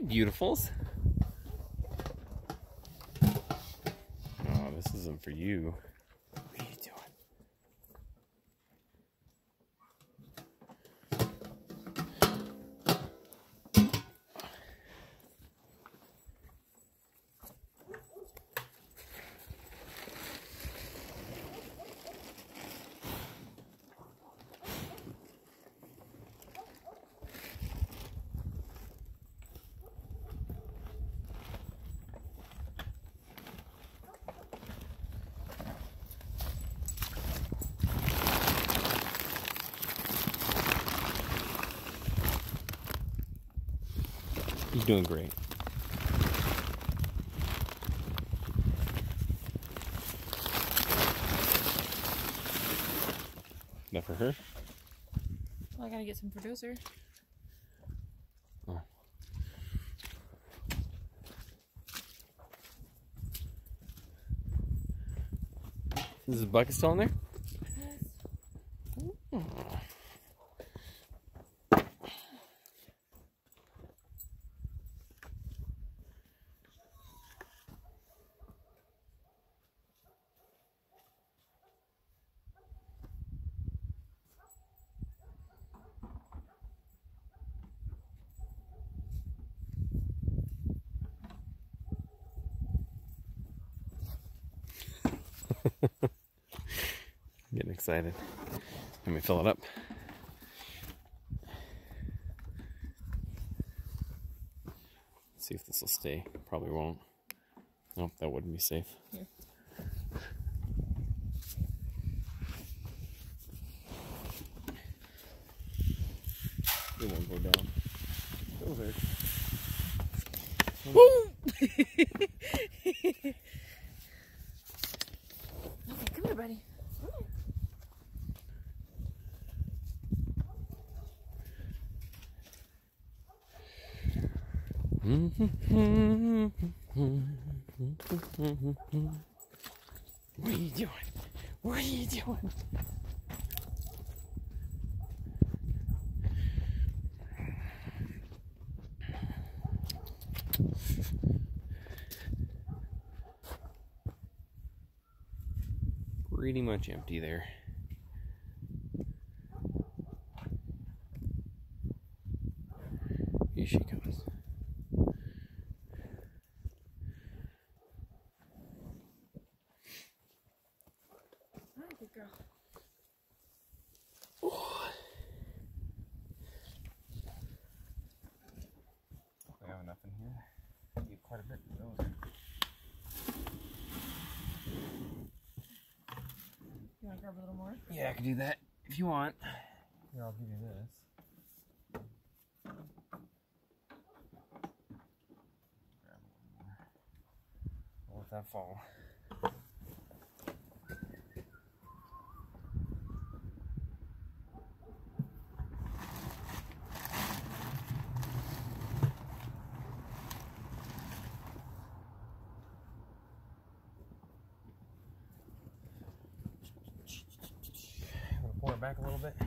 beautifuls. Oh, this isn't for you. What are you doing? He's doing great. That for her? Well, I gotta get some producer. Oh. Is this bucket still in there? Yes. Oh. Getting excited. Let me fill it up. See if this will stay. Probably won't. Nope, that wouldn't be safe. Here. It won't go down. Go there. Woo! Okay, come here, buddy. What are you doing? What are you doing? Pretty much empty there. Here she comes. Good girl. We have enough in here. Need quite a bit of those. You want to grab a little more? Yeah, I can do that if you want. Here, I'll give you this. Grab a little more. I'll let that fall. Pour it back a little bit.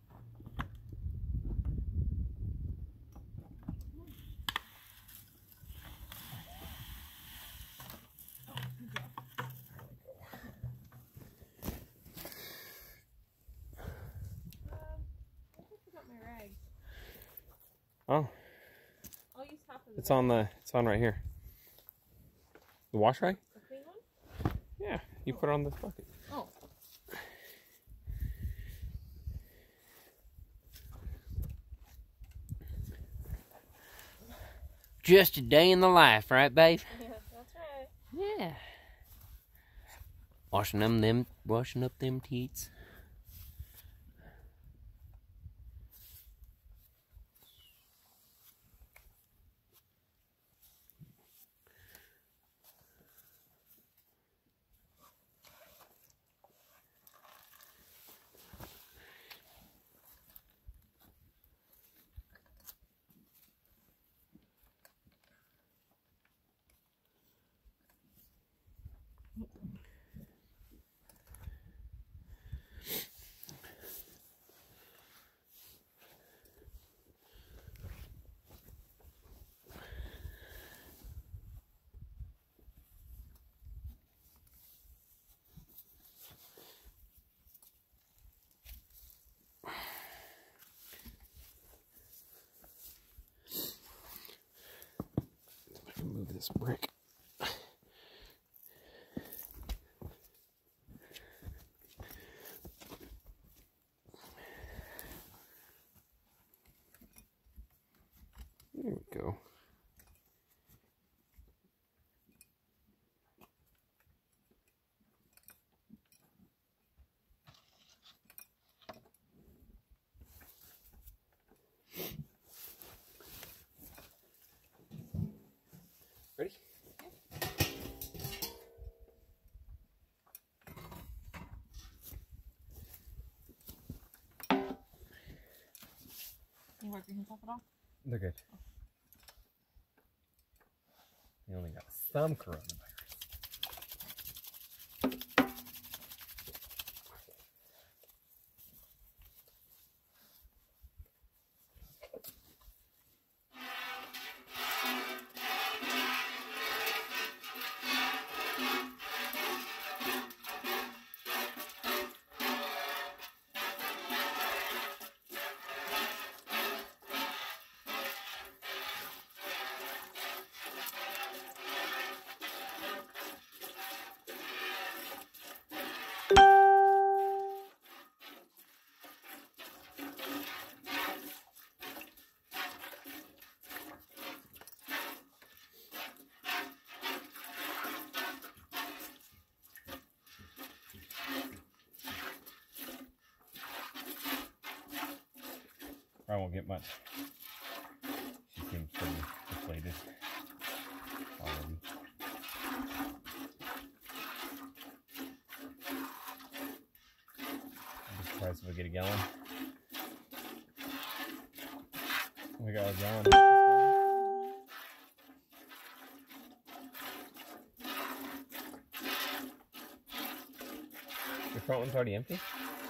I forgot my rags. Oh, I'll use half of it's on right here. The wash rag? the clean one? Yeah, you put it on this bucket. Oh. Just a day in the life, right, babe? Yeah, that's right. Yeah. Washing up them teats. this brick. There we go. Ready? You wipe your hands off at all? They're good. They only got some coronavirus. I won't get much. She seems pretty deflated already. I'm surprised if we get a gallon. We got a gallon. The front one's already empty?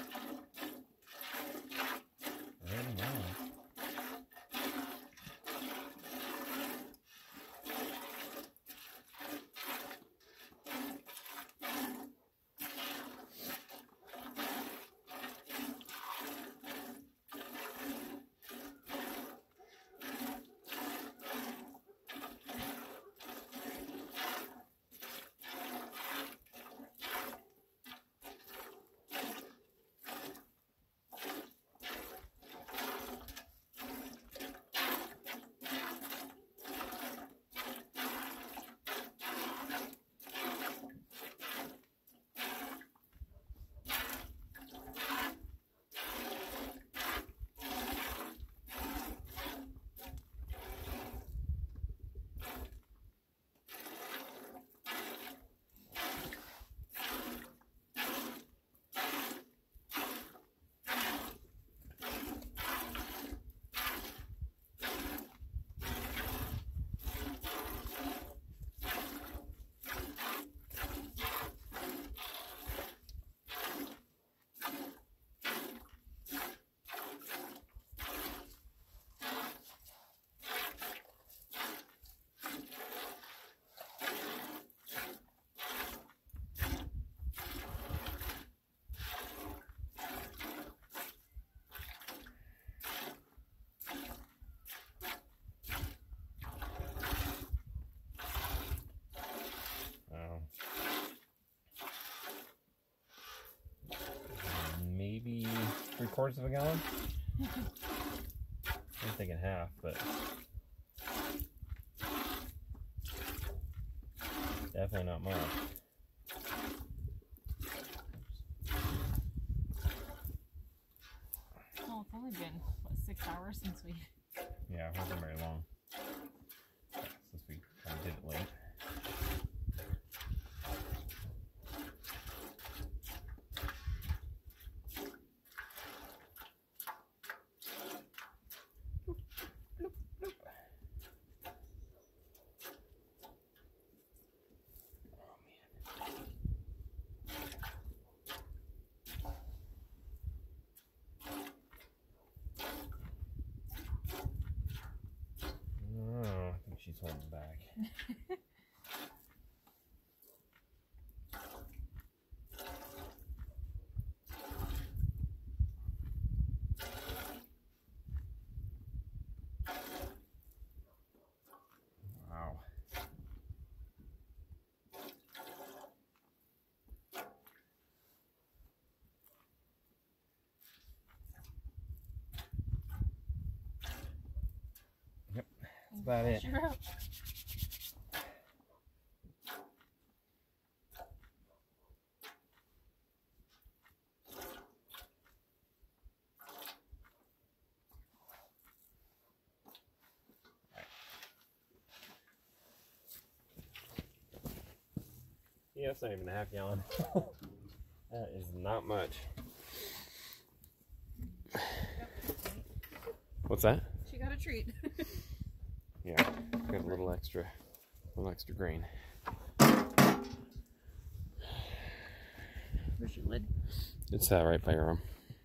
Maybe 3/4 of a gallon. I'm thinking half, but definitely not much. Oh, it's only been, what, 6 hours since we... Yeah, it wasn't very long. Since we kind of did it late. She's holding back. Wow. about it. Sure. Yeah, that's not even a half gallon. That is not much. What's that? She got a treat. Yeah, got a little extra grain. Where's your lid? It's right by your arm.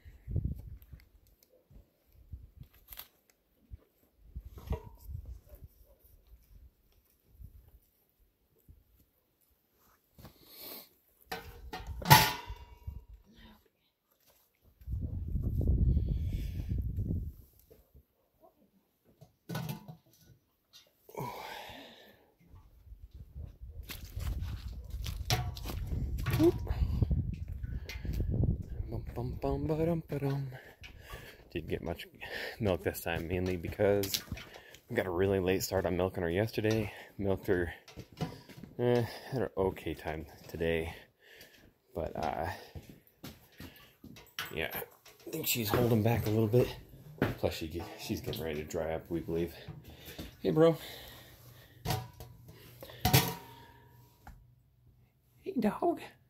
Didn't get much milk this time, mainly because we got a really late start on milking her yesterday. Milked her at an okay time today, but yeah, I think she's holding back a little bit. Plus she's getting ready to dry up, we believe. Hey, bro. Hey, dog.